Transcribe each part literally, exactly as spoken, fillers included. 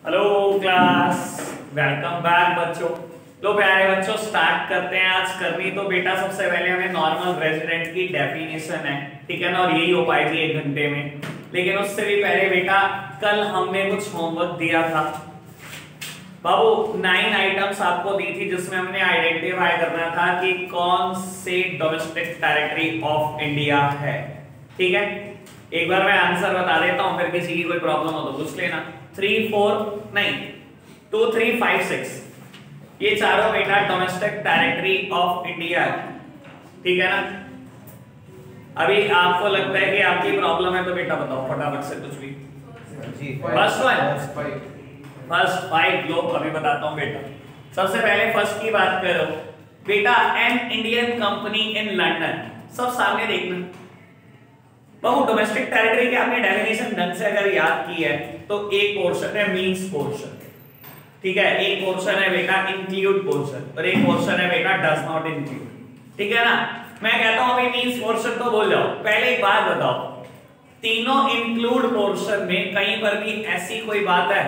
Hello class, welcome back बच्चों। लो प्यारे बच्चों, स्टार्ट करते हैं। आज करनी तो बेटा सबसे पहले हमें नॉर्मल रेजिडेंट की डेफिनेशन है, ठीक है ना, और यही हो पाएगी एक घंटे में। लेकिन उससे भी पहले बेटा, कल हमने कुछ होमवर्क दिया था बाबू। नाइन आइटम्स आपको दी थी जिसमें हमने आइडेंटिफाई करना था कि कौन से डोमेस्टिक टेरिटरी ऑफ इंडिया है, ठीक है। एक बार मैं आंसर बता देता हूं, फिर किसी की कोई प्रॉब्लम हो तो पूछ लेना। थ्री फोर नहीं टू थ्री फाइव सिक्स ये चारों बेटा डोमेस्टिक टेरिटरी ऑफ इंडिया है, ठीक है ना। अभी आपको लगता है कि आपकी प्रॉब्लम है तो बेटा बताओ फटाफट से कुछ भी। फर्स्ट वन, फर्स्ट फाइव लो अभी बताता हूं बेटा। सबसे पहले फर्स्ट की बात करो बेटा, an Indian company in London. सब सामने देखना बहु। डोमेस्टिक टेरिटरी की आपने डेफिनेशन ढंग से अगर याद की है तो एक पोर्शन है मींस पोर्शन, ठीक है। एक पोर्शन है बेटा इंक्लूड पोर्शन और एक पोर्शन है बेटा डज नॉट इंक्लूड, ठीक है ना। मैं कहता हूं अभी मींस पोर्शन तो बोल जाओ। पहले एक बात बताओ, तीनों इंक्लूड पोर्शन में कहीं पर भी ऐसी कोई बात है?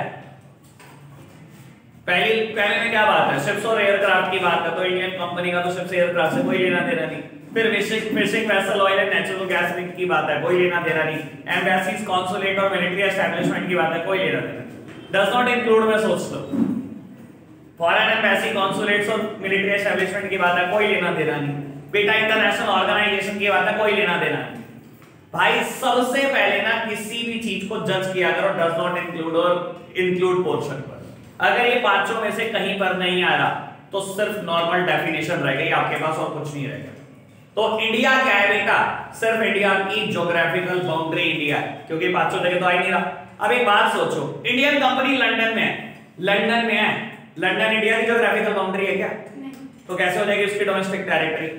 पहली पहले में क्या बात है? शिप्स और एयरक्राफ्ट की बात है, तो इंडियन कंपनी का तो शिप्स एयरक्राफ्ट से कोई लेना देना नहीं। फिर fishing vessel oil and natural gas link की बात है, कोई लेना देना नहीं। एम्बेसीज कॉन्सुलेट और मिलिट्री एस्टैब्लिशमेंट की बात है, कोई लेना देना नहीं। डज नॉट इंक्लूड में सोच लो, फॉरेन एम्बेसी कॉन्सुलेट्स और मिलिट्री एस्टैब्लिशमेंट की बात है, कोई लेना देना नहीं। बेटा इंटरनेशनल ऑर्गेनाइजेशन की बात है, कोई लेना देना नहीं। भाई सबसे पहले ना किसी भी चीज को जज किया करो डज नॉट इंक्लूड और इंक्लूड पोर्शन पर। अगर ये पांचों में से कहीं पर नहीं आ रहा तो सिर्फ नॉर्मल डेफिनेशन रह गई आपके पास और कुछ नहीं रहेगा। तो इंडिया क्या है बेटा? सिर्फ इंडिया की ज्योग्राफिकल बाउंड्री इंडिया है, क्योंकि पांचों जगह तो आ ही नहीं रहा। अब एक बात सोचो, इंडियन कंपनी लंदन में है, लंदन में है, लंदन इंडिया की ज्योग्राफिकल बाउंड्री है क्या? नहीं। तो कैसे हो जाएगी उसकी डोमेस्टिक टेरिटरी?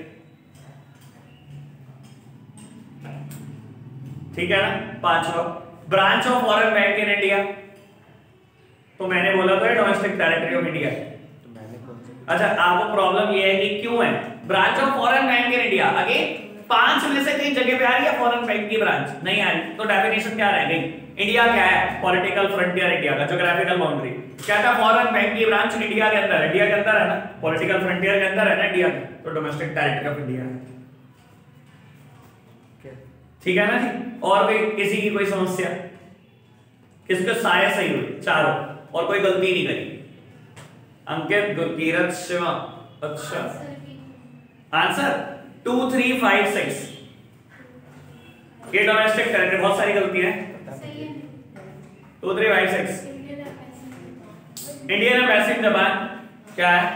ठीक है ना। पांचवा, branch of foreign bank in India, तो मैंने बोला तो डोमेस्टिक टेरिटरी ऑफ इंडिया है। अच्छा, आपको प्रॉब्लम ये है कि क्यों है branch of foreign bank in India? Again पांच में से कहीं जगह पे आ रही है फॉरेन बैंक की ब्रांच? नहीं आ रही, तो डेफिनेशन क्या रह गई? इंडिया क्या है? पॉलिटिकल फ्रंटियर इंडिया का, ज्योग्राफिकल बाउंड्री। क्या था? फॉरेन बैंक की ब्रांच इंडिया के अंदर, इंडिया के अंदर है ना, पॉलिटिकल फ्रंटियर के अंदर है ना इंडिया के, तो डोमेस्टिक टेरिटरी ऑफ इंडिया है, ठीक है ना जी। और कोई किसी की कोई समस्या? किसके सारे सही हुए चारों और कोई गलती नहीं करी? अंकित, गुरकीरत, शिवा। अच्छा, answer two three five six ये डोमेस्टिक टेरिटरी। बहुत सारी गलतियां हैं। Two three five six Indian embassy Japan क्या है?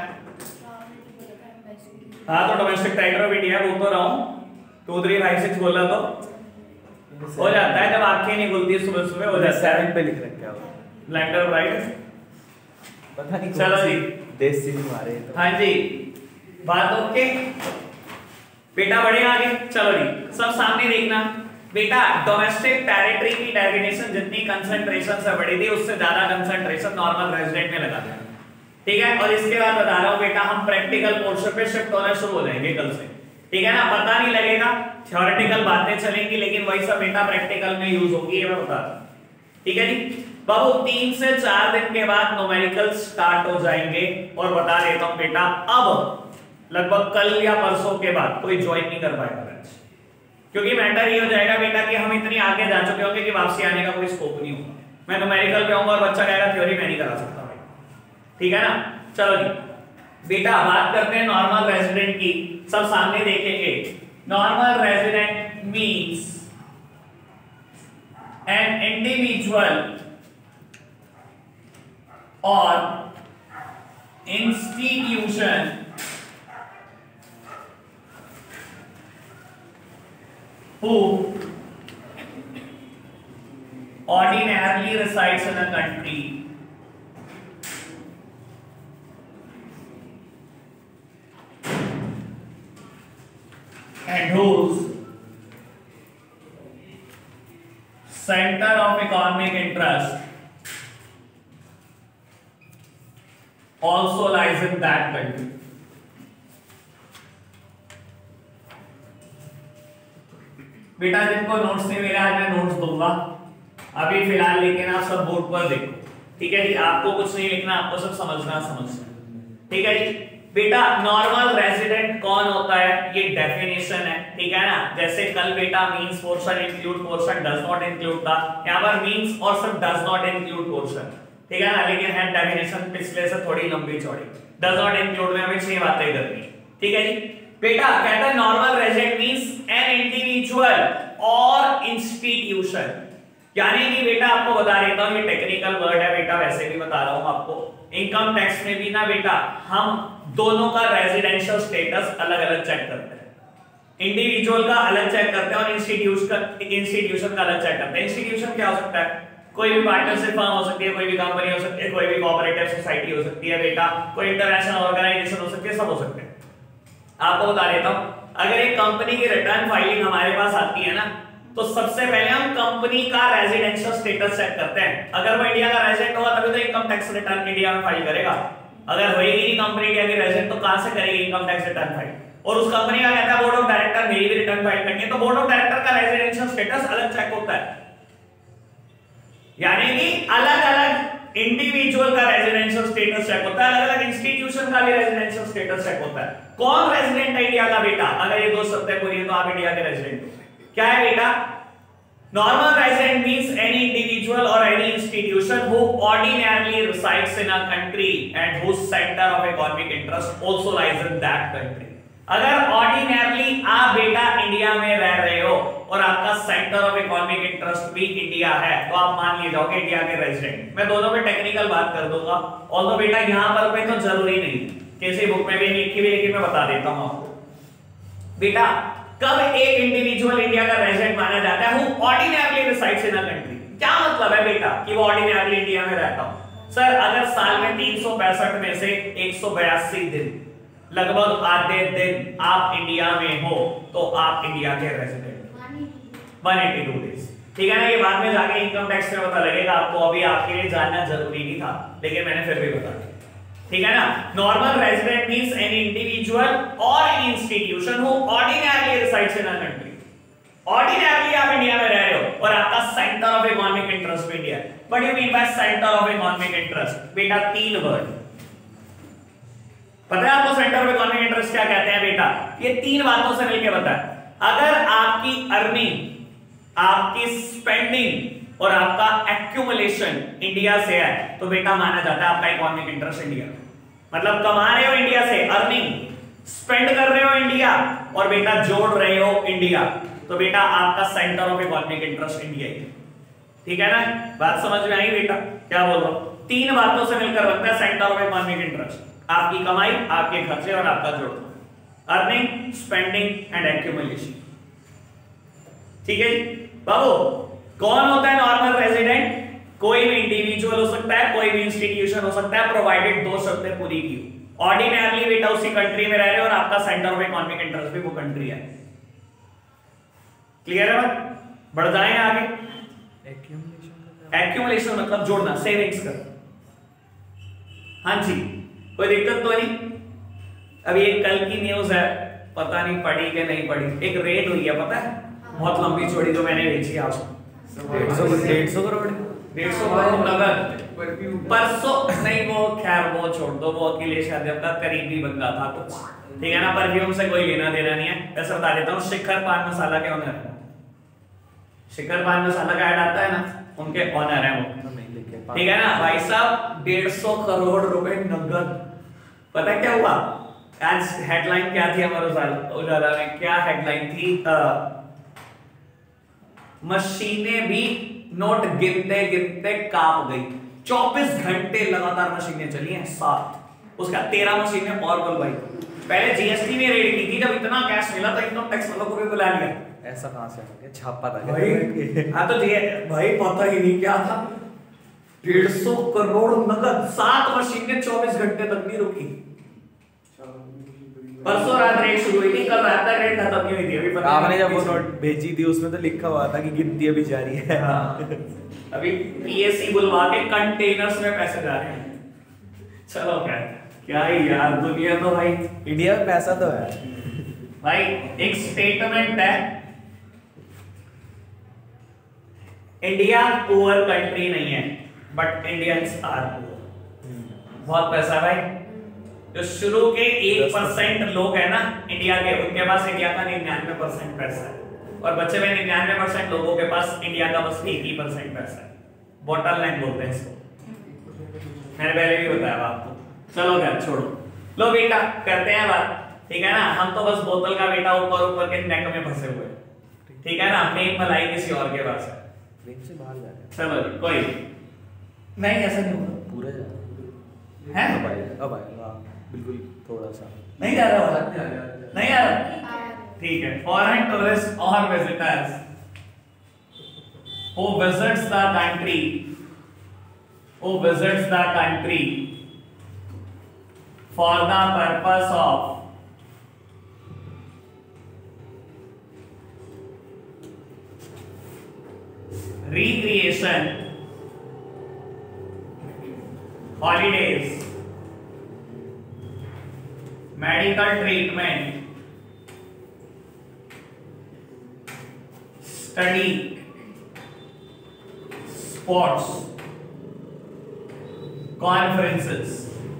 हाँ, तो डोमेस्टिक टेरिटरी ऑफ इंडिया बोल तो रहा हूं। टू थ्री फाइव सिक्स बोला तो हो जाता है, जब आंखें नहीं खुलती सुबह सुबह हो जाता है। सेवन पे लिख रखा है ब्लैंडर राइट, पता नहीं। चलो जी, देश से भी मारे तो। हाँ जी, बात ओके बेटा, बढ़िया आगे। चलो जी, सब सामने देखना बेटा। डोमेस्टिक टेरिटरी की डेफिनेशन जितनी कंसंट्रेशन से बड़ी थी उससे ज्यादा कंसंट्रेशन नॉर्मल रेजिडेंट में लगा देना, ठीक है। और इसके बाद बता रहा हूं बेटा, हम प्रैक्टिकल पोर्शन पे शिफ्ट होना शुरू हो जाएंगे कल से, ठीक है ना। पता नहीं लगेगा, थ्योरेटिकल बातें चलेंगी लेकिन वही सब बेटा प्रैक्टिकल में यूज होगी, ये मैं बता रहा हूं, ठीक है जी। बाबू तीन से चार दिन के बाद न्यूमेरिकल स्टार्ट हो जाएंगे और बता देता हूं बेटा, अब लगभग कल या परसों के बाद कोई ज्वाइन नहीं कर पाएगा बैच, क्योंकि मैटर ये हो जाएगा बेटा कि हम इतनी आगे जा चुके होंगे कि वापसी आने का कोई स्कोप नहीं होगा। मैं न्यूमेरिकल पे आऊंगा और बच्चा कहेगा थ्योरी मैं नहीं करा सकता भाई, ठीक है ना। चलो जी बेटा, बात करते हैं नॉर्मल रेजिडेंट की। सब सामने देखेंगे। Normal resident means an individual or institution who ordinarily resides in a country and whose center of economic interest also lies in that country. बेटा जिनको नोट्स नहीं मिला आज मैं नोट्स दूंगा, अभी फिलहाल लेकिन आप सब बोर्ड पर देखो ठीक है जी, आपको कुछ नहीं लिखना, आपको सब समझना समझना। ठीक है जी बेटा, नॉर्मल रेजिडेंट कौन होता है, ये डेफिनेशन है, ठीक है ना। जैसे कल बेटा means portion include portion does not include था, यहां पर मींस और सब डज नॉट इंक्लूड पोर्शन, ठीक है ना, लेकिन है डेफिनेशन पिछले से थोड़ी लंबी चौड़ी। डज नॉट इंक्लूड में हमें छह बातें करनी, ठीक है जी बेटा। कहता है normal resident means an individual और इंस्टीट्यूशन, यानी कि बेटा आपको बता देता हूं, ये टेक्निकल वर्ड है बेटा, वैसे भी बता रहा हूं आपको। इनकम टैक्स में भी ना बेटा हम दोनों का रेजिडेंशियल स्टेटस अलग अलग चेक करते हैं। इंडिविजुअल का अलग चेक करते हैं और इंस्टीट्यूशन का इंस्टीट्यूशन का अलग चेक करते हैं। इंस्टीट्यूशन क्या हो सकता है, कोई भी पार्टनरशिप फर्म हो सकती है, कोई भी कंपनी हो सकती है, कोई भी कोऑपरेटिव सोसाइटी हो सकती है बेटा, कोई इंटरनेशनल ऑर्गेनाइजेशन हो सकती है, सब हो सकते हैं। आपको बता देता हूं, अगर एक कंपनी की रिटर्न फाइलिंग हमारे पास आती है ना, तो सबसे पहले हम कंपनी का रेजिडेंशियल स्टेटस चेक करते हैं। अगर वो इंडिया का रेजिडेंट होगा तभी तो इनकम टैक्स रिटर्न इंडिया में फाइल करेगा। अगर होगी नहीं कंपनी इंडिया की रेजिडेंट तो कहां से करेगी इनकम टैक्स रिटर्न फाइल। और उस कंपनी का कहता है बोर्ड ऑफ डायरेक्टर मेरी भी रिटर्न फाइल करनी है, तो बोर्ड ऑफ डायरेक्टर का रेजिडेंशियल स्टेटस अलग चेक होता है। यानी कि अलग अलग इंडिविजुअल का रेजिडेंशियल स्टेटस चेक होता है, अलग अलग इंस्टीट्यूशन का भी रेजिडेंशियल स्टेटस चेक होता है। कौन रेजिडेंट है इंडिया का बेटा, अगर ये दो शब्दें पूरी है तो आप इंडिया के रेजिडेंट हो। क्या है बेटा, normal resident means any individual or any institution who ordinarily resides in a country and whose center of economic interest also lies in that country। अगर ordinarily आप बेटा इंडिया में रह रहे हो और आपका सेंटर ऑफ इकोनॉमिक इंटरेस्ट भी इंडिया है, तो आप मान लिए जाओगे इंडिया के रेजिडेंट। मैं दोनों में टेक्निकल बात कर दूंगा, ऑल्दो बेटा यहां पर पे तो जरूरी नहीं, किसी बुक में भी लिखी हुई, लेकिन मैं बता देता हूं आपको बेटा। कब एक इंडिविजुअल इंडिया का रेजिडेंट माना जाता है, who ordinarily resides in a country. क्या मतलब है बेटा कि वो ऑर्डिनरली इंडिया में रहता हो। सर अगर साल में तीन सौ पैंसठ में से एक सौ बयासी दिन, लगभग आधे दिन आप इंडिया में हो, तो आप इंडिया के रेजिडेंट हो। एक सौ बयासी डेज, ठीक है ना। ये बाद में जाके इनकम टैक्स में पता लगेगा आपको, अभी आपके लिए जानना जरूरी नहीं था, लेकिन मैंने फिर भी बता दिया, ठीक है ना। Normal resident means any individual और any institution who ordinarily resides in a country. Ordinarily आप इंडिया में रह रहे हो और आपका centre of economic interest India है। What do mean by centre of economic interest बेटा, तीन वर्ड पता है आपको। सेंटर ऑफ इकोनॉमिक इंटरेस्ट क्या कहते हैं बेटा, ये तीन बातों से मिलकर बता है। अगर आपकी अर्निंग, आपकी स्पेंडिंग और आपका एक्यूमुलेशन इंडिया से है, तो बेटा माना जाता है आपका इकोनॉमिक इंटरेस्ट इंडिया। मतलब कमा रहे हो इंडिया से, अर्निंग, स्पेंड कर रहे हो इंडिया, और बेटा जोड़ रहे हो इंडिया, तो बेटा आपका centre of economic interest India ही है, ठीक है ना। बात समझ में आई बेटा, क्या बोल रहा हूं। तीन बातों से मिलकर बनता है सेंटर ऑफ इकोनॉमिक इंटरेस्ट, आपकी कमाई, आपके खर्चे और आपका जोड़, अर्निंग, स्पेंडिंग एंड एक्यूमुलेशन, ठीक है बाबू। कौन होता है नॉर्मल रेजिडेंट, कोई भी इंडिविजुअल हो सकता है, कोई भी इंस्टीट्यूशन हो सकता है, प्रोवाइडेड दो शर्तें पूरी की। ऑर्डिनरली बेटा उसी कंट्री में रह रहे हो और आपका सेंटर ऑफ इकोनॉमिक इंटरेस्ट भी वो कंट्री है। क्लियर है बात, बढ़ जाए आगे। एक्यूमुलेशन मतलब जोड़ना, सेविंग्स कर। हाँ जी, कोई दिक्कत तो नहीं। अभी एक कल की न्यूज है, पता नहीं पढ़ी कि नहीं पढ़ी, एक रेड हुई है पता है, बहुत लंबी चौड़ी, जो मैंने बेची आपको डेढ़ सौ डेढ़ सौ करोड़ डेढ़ सौ करोड़ नगद परसों। नहीं वो खैर वो छोड़ दो, वो अखिलेश यादव का करीबी बंदा था कुछ, ठीक है ना। परफ्यूम से कोई लेना देना नहीं है। वैसे बता देता हूँ, शिखर पान मसाला के ऑनर है, शिखर पान मसाला का ऐड आता है ना, उनके ऑनर है वो, ठीक है ना भाई साहब। डेढ़ सौ करोड़ रुपए नगद। पता क्या हुआ आज, हेडलाइन क्या थी हमारे उजाला में, क्या हेडलाइन थी, मशीनें भी नोट गिनते गिनते कांप गई। चौबीस घंटे लगातार मशीनें चली हैं, सात, उसका तेरह मशीनें और बुलवाई। पहले जीएसटी ने रेड की थी, जब इतना कैश मिला तो इनकम टैक्स वालों को भी बुला लिया। ऐसा कहां से आ गया, छापा था भाई। हाँ तो भाई पता ही नहीं क्या था, डेढ़ सौ करोड़ नगद, सात मशीनें चौबीस घंटे तक नहीं रुकी। परसों रात रेट शुरू हुई थी, कल रात तक रेट खत्म नहीं हुई थी। अभी पता आपने जब वो नोट भेजी थी उसमें तो लिखा हुआ था कि गिनती अभी जारी है। हाँ। अभी पीएससी बुलवा के कंटेनर्स में पैसे जा रहे हैं। चलो क्या क्या ही यार, दुनिया तो भाई, इंडिया में पैसा तो है भाई। एक स्टेटमेंट है, इंडिया पुअर कंट्री नहीं है, बट इंडियंस आर पुअर। बहुत पैसा है भाई। जो शुरू के एक परसेंट लोग है ना इंडिया के, उनके पास इंडिया का निन्यानवे परसेंट पैसा है, और बचे हुए निन्यानवे परसेंट लोगों के पास इंडिया का बस एक ही परसेंट पैसा है। बॉटल लाइन बोलते हैं इसको, मैंने पहले भी बताया आपको। चलो यार छोड़ो, लो बेटा करते हैं बात, ठीक है ना। हम तो बस बोतल का बेटा ऊपर ऊपर के नेक में फंसे हुए, ठीक है ना। मेन मलाई किसी और के पास है, ट्रेन से बाहर जा रहे हैं। चलो जी कोई नहीं, ऐसा नहीं होगा पूरा जा है। अब आएगा, अब आएगा बिल्कुल थोड़ा सा नहीं जा रहा नहीं आ रहा, ठीक है। फॉरेन टूरिस्ट और visitors who visits the country who visits the country for the purpose of recreation, holidays, medical treatment, study, sports, conferences।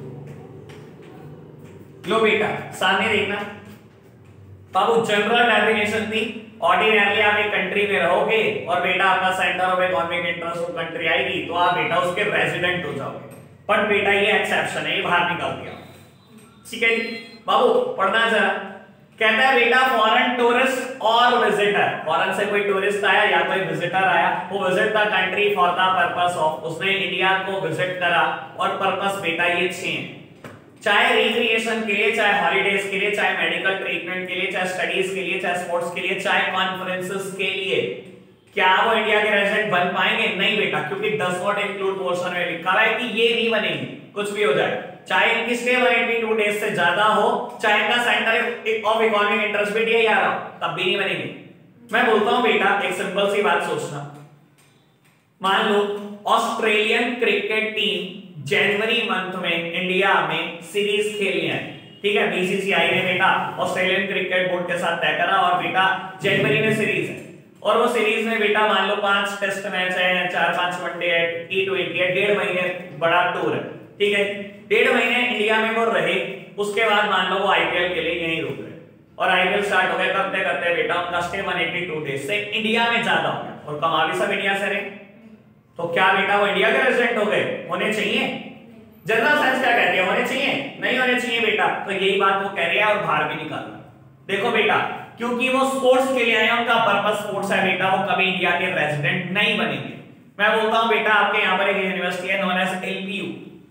लो बेटा सामने देखना बाबू, जनरल डेफिनेशन थी। ऑर्डिनरली आप एक कंट्री में रहोगे और बेटा आपका centre of economic interest of country आएगी तो आप बेटा उसके रेजिडेंट हो जाओगे। बट बेटा ये एक्सेप्शन है, ये बाहर निकाल दिया, ठीक है बाबू। पढ़ना जरा, कहता है बेटा फॉरेन टूरिस्ट और विजिटर, फॉरेन से कोई टूरिस्ट आया या कोई विजिटर आया, वो visit the country for the purpose of, उसने इंडिया को विजिट करा, और पर्पस बेटा ये छह हैं, चाहे रिक्रिएशन के लिए, चाहे हॉलीडेज के लिए, चाहे मेडिकल ट्रीटमेंट के लिए, चाहे स्टडीज के लिए, चाहे स्पोर्ट्स के लिए, चाहे कॉन्फ्रेंसेस के लिए। क्या वो इंडिया के रेजिडेंट बन पाएंगे? नहीं बेटा, क्योंकि डज नॉट इंक्लूड पोर्शन में लिखा है कि ये नहीं बनेंगे, कुछ भी हो जाए, चाहे इनकी stay one eighty two days से ज्यादा हो, चाहे इनका सेंटर ऑफ इकोनॉमिक इंटरेस्ट भी दिया जा रहा हो, तब भी नहीं बनेंगे। मैं बोलता हूं बेटा एक सिंपल सी बात सोचना, मान लो ऑस्ट्रेलियन क्रिकेट टीम जनवरी मंथ में इंडिया में सीरीज खेली है, ठीक है। बीसीसीआई ने बेटा ऑस्ट्रेलियन क्रिकेट बोर्ड के साथ तय करा और बेटा जनवरी में सीरीज है, और वो सीरीज में बेटा मान लो पांच टेस्ट मैच है, चार पांच वनडे है, टी ट्वेंटी है, डेढ़ महीने बड़ा टूर है, ठीक है। डेढ़ महीने इंडिया में वो रहे, उसके बाद मान लो वो आईपीएल के लिए यहीं रुक गए, और आईपीएल स्टार्ट हो गया, करते करते बेटा उनका stay one eighty two days से इंडिया में ज्यादा हो गया, और कमा भी सब इंडिया से रहे, तो क्या बेटा वो इंडिया के रेजिडेंट हो गए? होने चाहिए। जनरल साइंस क्या कहती है? होने चाहिए? नहीं होने चाहिए बेटा। तो यही बात वो कह रही है और बाहर भी निकालना। देखो बेटा, क्योंकि वो स्पोर्ट्स के लिए आए, उनका पर्पस स्पोर्ट्स है बेटा, वो कभी इंडिया के रेजिडेंट नहीं बनेंगे। मैं बोलता हूं बेटा आपके यहाँ पर एक यूनिवर्सिटी है known as LPU,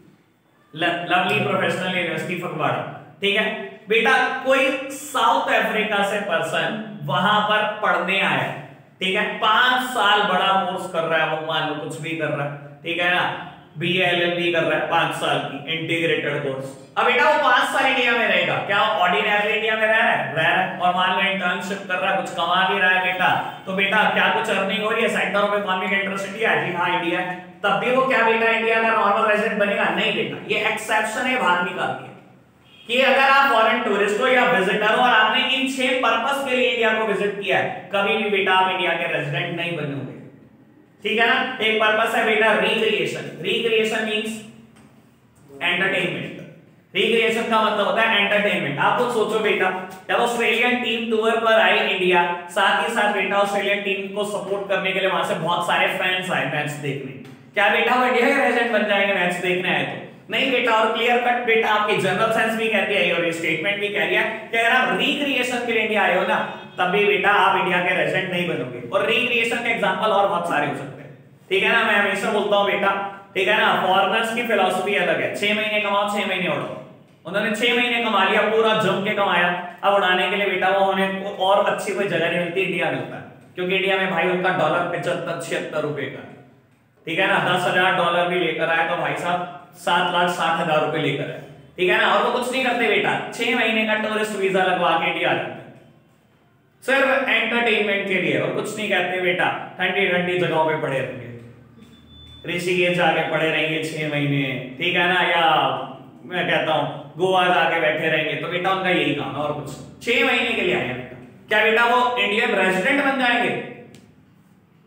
lovely professional university Phagwara, ठीक है बेटा। कोई साउथ अफ्रीका से पर्सन वहां पर पढ़ने आया, ठीक है, पांच साल बड़ा कोर्स कर रहा है, वो मान लो कुछ भी कर रहा है, ठीक है ना, B A L L B कर रहा है पांच साल की इंटीग्रेटेड कोर्स। अब बेटा वो पांच साल इंडिया में रहेगा, क्या ऑर्डिनरी इंडिया में रह रहा है? रह रहा है, और मान लो इंटर्नशिप कर रहा है, कुछ कमा भी रहा है बेटा, तो बेटा क्या कुछ अर्निंग हो रही है? Centre of economic interest India, जी हाँ इंडिया है, तब भी वो क्या बेटा इंडिया का नॉर्मल रेजिडेंट बनेगा? नहीं बेटा, ये एक्सेप्शन है, बाहर निकाल दिया कि अगर आप फॉरेन टूरिस्ट हो या विजिटर हो और आपने इन छह पर्पस के लिए इंडिया को विजिट किया है, कभी भी बेटा आप इंडिया के रेजिडेंट नहीं बनोगे, ठीक है ना। एक पर्पस है बेटा recreation, recreation means entertainment, recreation का मतलब होता है एंटरटेनमेंट। आप खुद सोचो बेटा, जब ऑस्ट्रेलियन टीम टूर पर आई इंडिया, साथ ही साथ बेटा ऑस्ट्रेलियन टीम को सपोर्ट करने के लिए वहां से बहुत सारे फ्रेंड्स आए मैच देखने, क्या बेटा वो इंडिया के रेजिडेंट बन जाएंगे मैच देखने आए तो? नहीं बेटा। और क्लियर कट बेटा आपकी जनरल साइंस भी कहती है और ये स्टेटमेंट भी कह रही है कि अगर आप रिक्रिएशन के लिए इंडिया आए हो ना, तब भी बेटा आप इंडिया के रेजिडेंट नहीं बनोगे। और रिक्रिएशन के एग्जांपल और बहुत सारे हो सकते हैं, ठीक है ना। मैं हमेशा बोलता हूं बेटा, ठीक है ना, फॉरेनर्स की फिलॉसफी अलग है, छह महीने कमाओ छह महीने उड़ाओ। उन्होंने छह महीने कमा लिया, पूरा जम के कमाया, अब उड़ाने के लिए बेटा वो उन्हें और अच्छी कोई जगह नहीं मिलती, इंडिया मिलता है, क्योंकि इंडिया में भाई उनका डॉलर पचहत्तर छिहत्तर रुपए का, ठीक है ना। दस हजार डॉलर भी लेकर आए तो भाई साहब सात लाख साठ हजार रुपए लेकर आए, ठीक है ना। और वो कुछ नहीं करते बेटा, छह महीने का टूरिस्ट वीजा लगवा के इंडिया आ जाते हैं सिर्फ एंटरटेनमेंट के लिए, और कुछ नहीं कहते बेटा, ठंडी ठंडी जगहों पे पड़े रहेंगे, ऋषिकेश जाके पड़े रहेंगे छह महीने, ठीक है ना, या मैं कहता हूं गोवा जाके बैठे रहेंगे, तो बेटा उनका यही काम है और कुछ। छह महीने के लिए आए हैं बेटा, क्या बेटा वो इंडियन रेजिडेंट बन जाएंगे?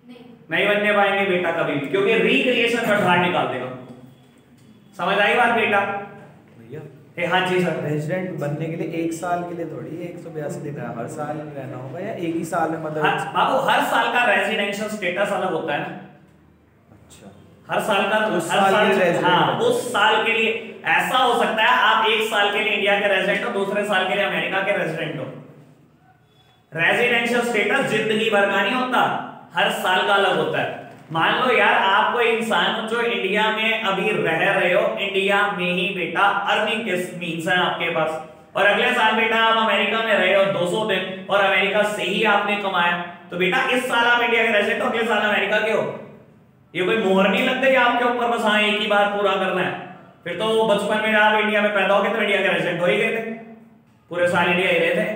नहीं बनने पाएंगे बेटा कभी भी, क्योंकि रिक्रिएशन का बाहर निकाल देगा। समझ आई बात बेटा? भैया ए, हाँ जी सर। रेजिडेंट बनने के लिए एक साल के लिए थोड़ी एक सौ बयासी दिन है, हर साल रहना होगा या एक ही साल में मतलब? हाँ, बाबू हर साल का रेजिडेंशियल स्टेटस अलग होता है ना। अच्छा, हर साल का उस हर साल साल के लिए हाँ resident उस साल के लिए ऐसा हो सकता है आप एक साल के लिए इंडिया के रेजिडेंट हो, दूसरे साल के लिए अमेरिका के रेजिडेंट हो। रेजिडेंशियल स्टेटस जिंदगी भर का नहीं होता, हर साल का अलग होता है। मान लो यार आप कोई इंसान जो इंडिया में अभी रह रहे हो, इंडिया में ही बेटा अर्निंग के मींस है आपके पास, और अगले साल बेटा आप अमेरिका में रहे हो दो सौ दिन और अमेरिका से ही आपने कमाया, तो बेटा इस साल आप इंडिया के रेजिडेंट हो, अगले साल अमेरिका के हो। ये कोई मोहर नहीं लग गई आपके ऊपर बस हाँ एक ही बार पूरा करना है। फिर तो बचपन में आप इंडिया में पैदा हो गए तो इंडिया के रेजिडेंट हो ही गए थे, पूरे साल इंडिया ही रहे थे,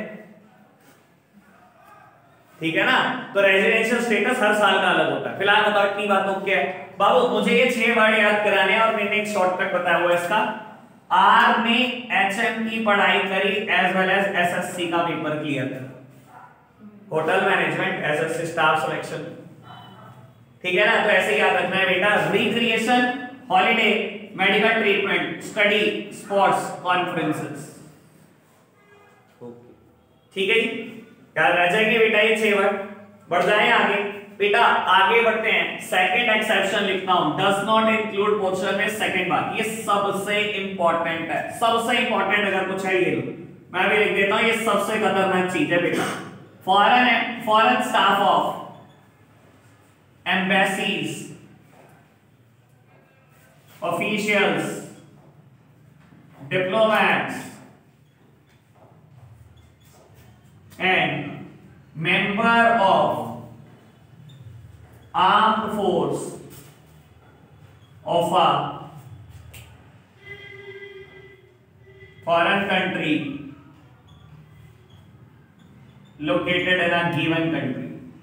ठीक है ना। तो रेजिडेंशियल स्टेटस हर साल का अलग होता है। फिलहाल बताओ इतनी बातों क्या है बाबू, मुझे ये छह वर्ड याद कराने हैं और मैंने एक शॉर्टकट बताया हुआ है इसका। आर ने एचएम की पढ़ाई करी एज वेल एज एसएससी का पेपर क्लियर कर, hotel management, SSC staff selection, ठीक है ना। तो ऐसे ही याद रखना है बेटा, recreation, holiday, medical treatment, study, sports, conferences, ठीक है जी। याद रह जाएंगे बेटा ये छह वर्ड। बढ़ जाए आगे बेटा, आगे बढ़ते हैं। सेकंड एक्सेप्शन लिखता हूं, डज नॉट इंक्लूड पोर्शन में सेकंड बात, ये सबसे इंपॉर्टेंट है, सबसे इंपॉर्टेंट अगर कुछ है ये लो, मैं भी लिख देता हूं, ये सबसे खतरनाक चीज है बेटा। Foreign foreign staff of embassies, officials, diplomats and member of armed force of a foreign country located in a given country।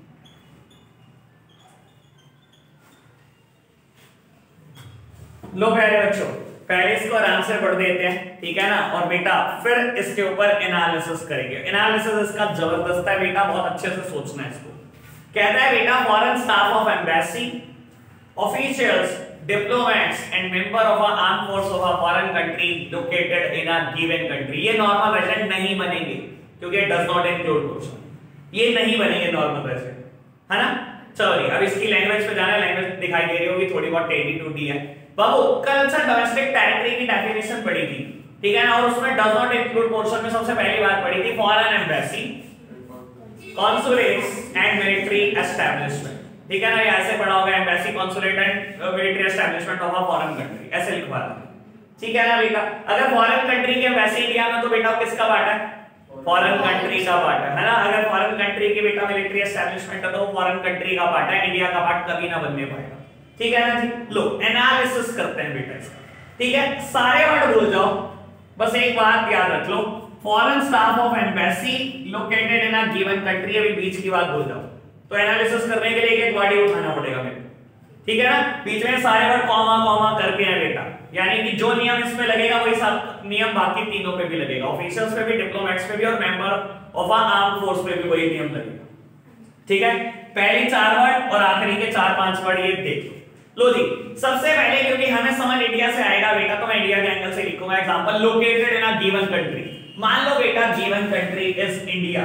लो प्यारे बच्चों, पहले इसको आराम से पढ़ देते हैं, ठीक है ना, और बेटा फिर इसके ऊपर एनालिसिस करेंगे। एनालिसिस इसका जबरदस्त है बेटा, बहुत अच्छे से सोचना है इसको। कहता है बेटा, foreign staff of embassy, officials, diplomats and member of a armed force of a foreign country located in a given country. ये नॉर्मल रेजिडेंट नहीं बनेंगे क्योंकि it does not include portion, ये नहीं बनेंगे नॉर्मल रेजिडेंट, है ना। चलो अब इसकी लैंग्वेज पे जाना है, लैंग्वेज दिखाई दे रही होगी, थोड़ी बहुत टेढ़ी टूटी है। बाबू कल से डोमेस्टिक टेरिटरी की डेफिनेशन पढ़ी थी, ठीक है ना, और उसमें डज नॉट इंक्लूड पोर्शन में सबसे पहली बात पढ़ी थी foreign embassy, consulates and military establishment, ठीक है ना। ये ऐसे पढ़ा होगा, embassy, consulate and military establishment of a foreign country, ऐसे लिखवा था, ठीक है ना बेटा। अगर फॉरेन कंट्री की एम्बेसी इंडिया में, तो बेटा किसका पार्ट है? फॉरेन कंट्री का पार्ट है, है ना। अगर फॉरेन कंट्री की बेटा मिलिट्री एस्टैब्लिशमेंट है तो फॉरेन कंट्री का पार्ट है, इंडिया का पार्ट कभी ना बनने पाएगा, ठीक है ना जी। लो एनालिसिस करते हैं बेटा इसका, ठीक है। सारे वर्ड भूल जाओ, बस एक बात याद रख लो, foreign staff of embassy located in a given country, अभी बीच की बात भूल जाओ। तो एनालिसिस करने के लिए एक वर्ड ही उठाना पड़ेगा मेरे को, ठीक है ना। बीच में सारे वर्ड कॉमा कॉमा करके है बेटा, यानी कि जो नियम इसमें लगेगा वही सब नियम बाकी तीनों पे भी लगेगा, ऑफिशियल्स पे भी, डिप्लोमेट्स पे भी और member of a armed force पे भी वही नियम लगेगा, ठीक है। पहले चार वर्ड और आखिरी के चार पांच वर्ड ये देख लो जी। सबसे पहले क्योंकि हमें समझ इंडिया से आएगा बेटा, तो मैं इंडिया के एंगल से लिखूंगा। Example, located in a given country, मान लो बेटा given country is India,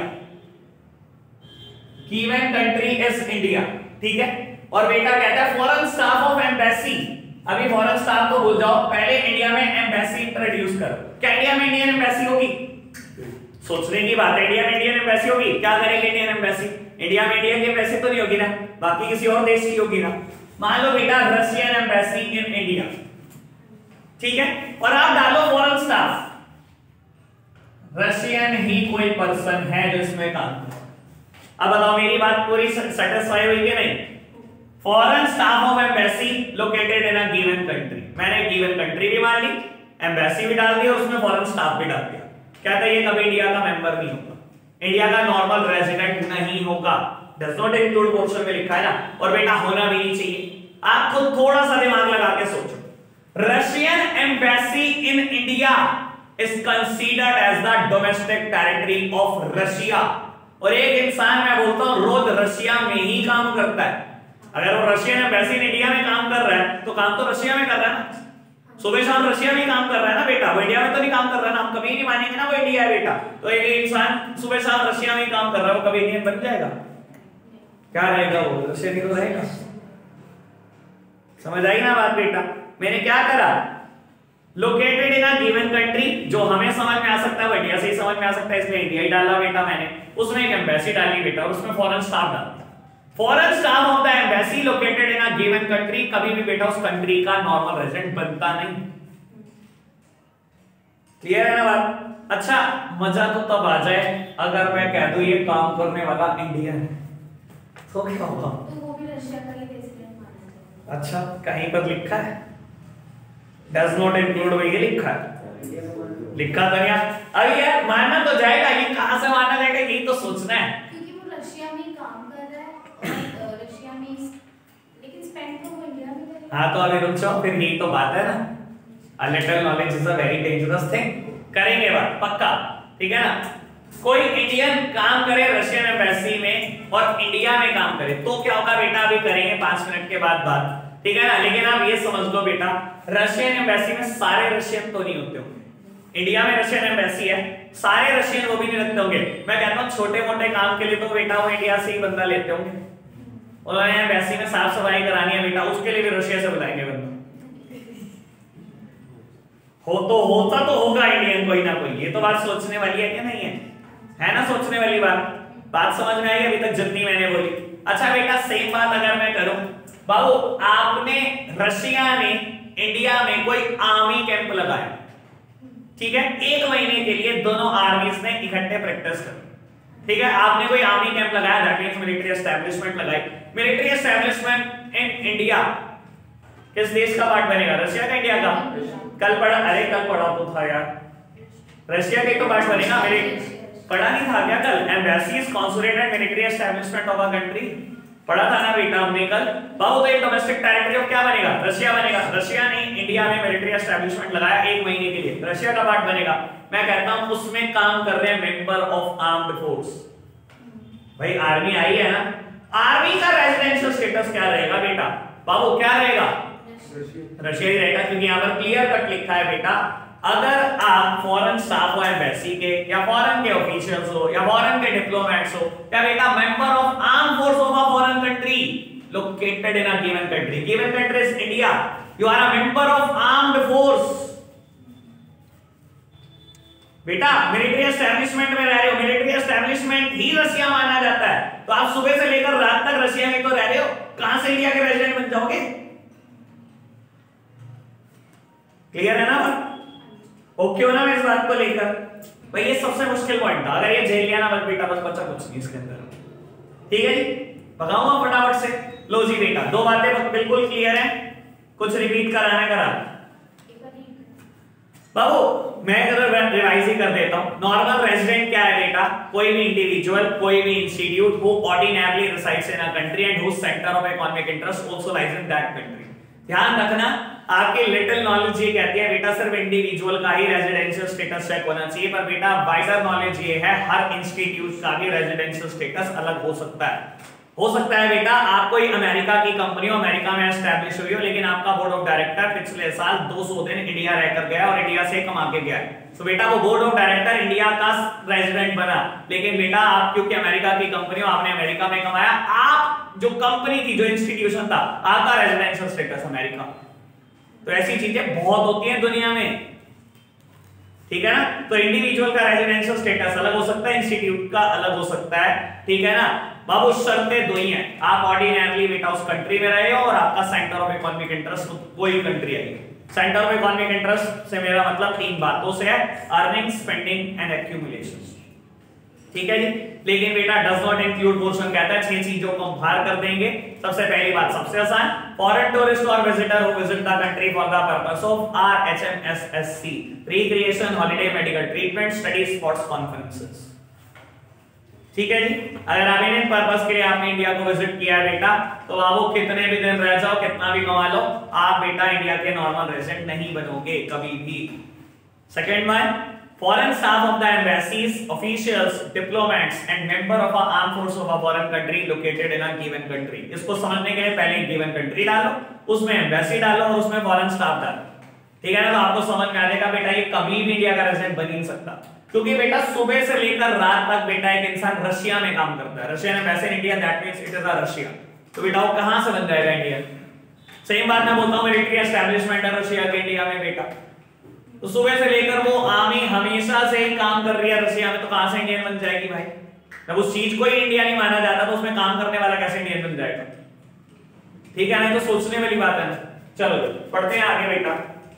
given country is India, ठीक है। और बेटा कहता है फॉरेन स्टाफ ऑफ एम्बेसी, अभी फॉरेन स्टाफ को भूल जाओ, पहले इंडिया में एम्बेसी इंट्रोड्यूस करो। क्या इंडिया में इंडियन एम्बेसी होगी? सोचने की बात है, इंडिया में इंडियन एम्बेसी होगी? क्या करेगी इंडियन एम्बेसी? इंडिया में इंडियन की एम्बेसी तो नहीं होगी ना, बाकी किसी और देश की होगी ना। मान लो बेटा रशियन एम्बेसी इन इंडिया, ठीक है, और आप डालो फॉरेन स्टाफ, रशियन ही कोई पर्सन है जो इसमें काम करे। अब बताओ मेरी बात पूरी सेटिस्फाई हुई कि नहीं? Foreign staff of embassy located in a given country, मैंने गिवन कंट्री भी मान ली, एम्बेसी भी डाल दिया, उसमें फॉरेन स्टाफ भी डाल दिया। कहता है ये कभी इंडिया का मेंबर नहीं होगा, इंडिया का नॉर्मल रेजिडेंट नहीं होगा, डज नॉट इंक्लूड पोर्शन में लिखा है ना, और बेटा होना भी नहीं चाहिए। आप खुद थोड़ा सा दिमाग लगा के सोचो, Russian embassy in India is considered as the domestic territory of Russia, और एक इंसान मैं बोलता हूं रोज रशिया में ही काम करता है, अगर वो रशियन एम्बेसी इन इंडिया में काम कर रहा है तो काम तो रशिया में कर रहा है ना, सुबह शाम रशिया में काम कर रहा है ना बेटा, वो इंडिया में तो नहीं काम कर रहा है ना, हम कभी नहीं मानेंगे ना वो इंडिया है बेटा। तो एक इंसान सुबह शाम रशिया में काम कर रहा है, वो कभी इंडियन बन जाएगा? क्या रहेगा वो, रशियन ही तो रहेगा। समझ आई ना बात बेटा? मैंने क्या करा, located in a given country, जो हमें समझ में आ सकता है वो इंडिया से ही समझ में आ सकता है, इसलिए इंडिया ही डाला बेटा मैंने। उसमें एक एम्बेसी डाली बेटा, और उसमें फॉरेन स्टाफ डाला। Foreign staff of the embassy located in a given country, कभी भी बेटा उस कंट्री का नॉर्मल रेजिडेंट बनता नहीं। क्लियर है ना बात? अच्छा, मजा तो तब आ जाए अगर मैं कह दूं ये काम करने वाला इंडिया है, तो क्या होगा? तो वो भी रशिया का ही रेजिडेंट माना जाएगा। अच्छा, कहीं पर लिखा है डज नॉट इंक्लूड, वही लिखा है, लिखा तो नहीं। अब यार मानना तो जाएगा, ये कहां से मानना जाएगा, यही तो सोचना है। क्योंकि वो रशिया में ही काम कर रहा है और रशिया में ही, लेकिन स्पेंड तो वो इंडिया में करेगा। हाँ, तो अभी रुक जाओ, फिर यही तो बात है ना, a little knowledge is a very dangerous thing. करेंगे बात पक्का, ठीक है ना? कोई इंडियन काम करे रशियन एम्बेसी में और इंडिया में काम करे तो क्या होगा बेटा, अभी करेंगे पांच मिनट के बाद बात, ठीक है ना? लेकिन आप ये समझ लो बेटा, रशियन एम्बेसी में सारे रशियन तो नहीं होते होंगे। इंडिया में रशियन एम्बेसी है, सारे रशियन वो भी नहीं रखते होंगे। मैं कहता हूँ छोटे मोटे काम के लिए तो बेटा वो इंडिया से ही बंदा लेते होंगे, उन्होंने एम्बेसी में साफ सफाई करानी है बेटा, उसके लिए भी रशिया से बुलाएंगे बंदा। हो तो होता तो होगा इंडियन कोई ना कोई, ये तो बात सोचने वाली है कि नहीं है? है ना सोचने वाली बात? बात समझ में आई अभी तक जितनी मैंने बोली? अच्छा बेटा, सेम बात अगर मैं करूं, बाबू आपने रशिया में इंडिया में कोई आर्मी कैंप लगाया, ठीक है, एक महीने के लिए दोनों आर्मीज ने इकट्ठे प्रैक्टिस करी, ठीक है? आपने कोई आर्मी कैंप लगाया, दैट मींस मिलिट्री एस्टैब्लिशमेंट लगाई। मिलिट्री एस्टैब्लिशमेंट इन इंडिया किस देश का पार्ट बनेगा, रशिया का, इंडिया का? कल पढ़ा, अरे कल पढ़ा तो था यार, रशिया का तो पार्ट बनेगा। मेरे पढ़ा नहीं था क्या कल? Embassies, consulate and military establishment of a country, पढ़ा था ना बेटा हमने कल। बाबू तो एक डोमेस्टिक टेरिटरी ऑफ क्या बनेगा, रशिया बनेगा। रशिया ने इंडिया में मिलिट्री एस्टैब्लिशमेंट लगाया एक महीने के लिए, रशिया का पार्ट बनेगा। मैं कहता हूं उसमें काम कर रहे हैं मेंबर ऑफ आर्म्ड फोर्स, भाई आर्मी आई है ना, आर्मी का रेजिडेंशियल स्टेटस क्या रहेगा बेटा? बाबू क्या रहेगा? रशिया ही रहेगा, क्योंकि यहां पर क्लियर कट लिखा है बेटा, अगर आप फॉरेन स्टाफ हो एम्बेसी के, या फॉरेन के ऑफिशियल्स हो, या फॉरेन के डिप्लोमेट्स हो, या बेटा member of arm force of a foreign country located in a given country, given country is India, you are a member of armed force. बेटा मिलिट्री एस्टैब्लिशमेंट में रह रहे हो, मिलिट्री एस्टैब्लिशमेंट ही रशिया माना जाता है, तो आप सुबह से लेकर रात तक रशिया में तो रह रहे हो, कहां से इंडिया के रेजिडेंट बन जाओगे? क्लियर है ना बात? ओके हो ना मैं इस बात को लेकर? भाई ये सबसे मुश्किल पॉइंट था, अगर ये झेल लिया ना बस बेटा, बस बच्चा कुछ नहीं इसके अंदर, ठीक है जी? भगाऊंगा फटाफट से। लो जी बेटा, दो बातें बिल्कुल क्लियर है, कुछ रिपीट कराना करा बाबू, मैं अगर रिवाइज ही कर देता हूं। नॉर्मल रेजिडेंट क्या है बेटा? कोई भी इंडिविजुअल, कोई भी institute who ordinarily resides in a country and whose centre of economic interest also lies in that country. ध्यान रखना, आपकी लिटिल नॉलेज ये कहती है बेटा सिर्फ इंडिविजुअल का ही रेजिडेंशियल स्टेटस चेक होना चाहिए, पर बेटा वाइडर नॉलेज ये है हर इंस्टीट्यूट का भी रेजिडेंशियल स्टेटस अलग हो सकता है। हो सकता है बेटा आप कोई अमेरिका की कंपनी हो, अमेरिका में एस्टैब्लिश हुई हो, लेकिन आपका बोर्ड ऑफ डायरेक्टर पिछले साल दो सौ दिन इंडिया रहकर गया और इंडिया से कमा के गया, तो बेटा वो बोर्ड ऑफ डायरेक्टर इंडिया का रेजिडेंट बना। लेकिन बेटा आप क्योंकि अमेरिका की कंपनी हो, आपने अमेरिका में कमाया, आप जो कंपनी थी, जो इंस्टीट्यूशन था, आपका रेजिडेंशियल स्टेटस अमेरिका। तो ऐसी चीजें बहुत होती हैं दुनिया में, ठीक है ना? तो इंडिविजुअल का रेजिडेंशियल स्टेटस अलग हो सकता है, इंस्टीट्यूट का अलग हो सकता है, ठीक है ना बाबू? शर्तें दो ही हैं, आप ऑर्डिनरली बेटा उस कंट्री में रहे हो और आपका सेंटर ऑफ इकोनॉमिक इंटरेस्ट वही कंट्री है। सेंटर ऑफ इकोनॉमिक इंटरेस्ट से मेरा मतलब तीन बातों से है, अर्निंग, स्पेंडिंग एंड एक्यूमुलेशन, ठीक है जी? लेकिन बेटा डज नॉट इंक्लूड पोर्शन कहता है छह चीजों को हम बाहर कर देंगे। सबसे पहली बात, सबसे आसान, फॉरेन टूरिस्ट और visitor who visit the country for the purpose of R H M S S C, recreation, holiday, medical treatment, study, sports, conferences, ठीक है जी? अगर आप इन पर्पस के लिए आपने इंडिया को विजिट किया है बेटा, तो आप वो कितने भी दिन रह जाओ, कितना भी कमा लो, आप बेटा इंडिया के नॉर्मल रेजिडेंट नहीं बनोगे कभी भी। Second one, foreign staff of the embassies, officials, diplomats and member of a armed force of a foreign country located in a given country। इसको समझने के लिए पहले given country डालो, उसमें embassy डालो और उसमें foreign staff डालो, ठीक है ना। तो आपको समझ में आ जाएगा बेटा ये कभी भी इंडिया का रेजिडेंट बन ही नहीं सकता, क्योंकि बेटा सुबह से लेकर रात तक बेटा एक इंसान रशिया में काम करता है। रशिया में वैसे India, that means it is a Russia. तो बेटा वो कहां से बन जाएगा इंडिया? सेम बात मैं बोलता हूं मिलिट्री एस्टैब्लिशमेंट है रशिया के इंडिया में बेटा, तो सुबह से लेकर वो आर्मी हमेशा से काम कर रही है रशिया में, तो कहां से इंडियन बन जाएगी भाई? जब उस चीज को ही इंडिया नहीं माना जाता तो उसमें काम करने वाला कैसे इंडियन बन जाएगा? ठीक है ना, तो सोचने वाली बात है ना। चलो पढ़ते हैं आगे बेटा।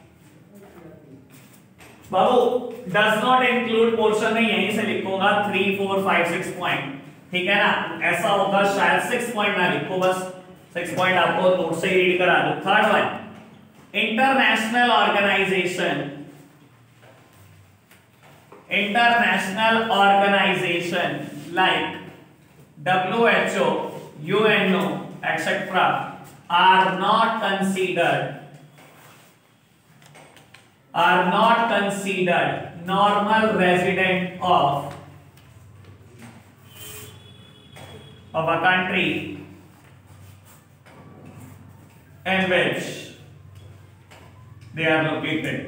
बाबू डज नॉट इंक्लूड पोर्शन में यहीं से लिखूंगा three four five six point, ठीक है ना। ऐसा होगा शायद सिक्स पॉइंट ना लिखो, बस सिक्स पॉइंट आपको नोट से ही रीड करा दो। Third one, international organization, international organization like W H O, U N O, et cetera are not considered are not considered normal resident of of a country in which they are located।